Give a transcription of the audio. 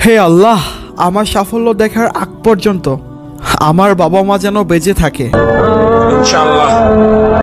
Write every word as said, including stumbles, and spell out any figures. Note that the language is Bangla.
হে আল্লাহ, আমার সাফল্য দেখার আগ পর্যন্ত আমার বাবা মা যেন বেঁচে থাকে। ইনশাআল্লাহ।